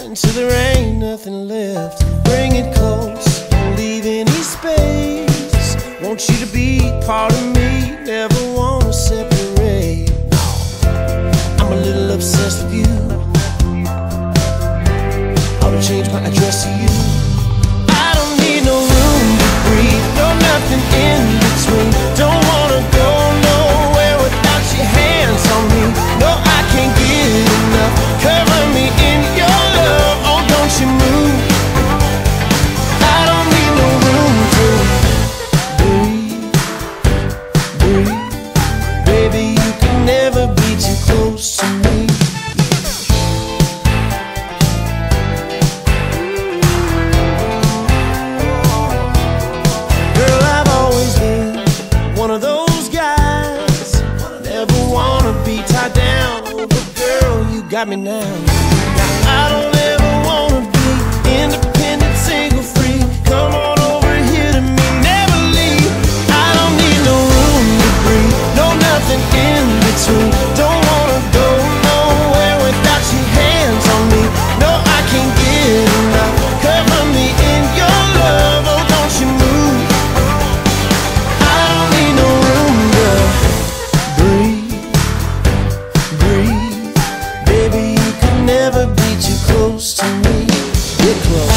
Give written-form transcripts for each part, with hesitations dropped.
until there ain't nothing left. Bring it close, don't leave any space. Want you to be part of me, never wanna separate. I'm a little obsessed with you. Ought to change my address to you. I don't need no room to breathe, no nothing in between. Don't wanna go nowhere without your hands on me. No, I can't get enough. Cover me in your love, oh don't you move. I don't need no room to breathe, breathe. Baby, you can never be too close to me. Girl, I've always been one of those guys, never wanna be tied down. Oh, but girl, you got me now. I don't ever wanna be independent, single, free. Come on over here to me, never leave. I don't need no room to breathe, no nothing in between. Don't wanna go nowhere without your hands on me. No, I can't get enough. Cover me in your love, oh don't you move. I don't need no room to breathe, breathe. Baby, you can never be too close to me. Get close.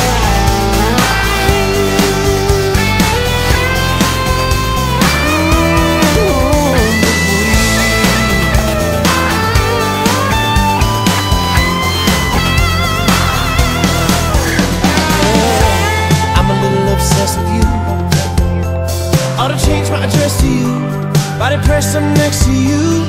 I'm a little obsessed with you. Ought to change my address to you. Body pressed up next to you.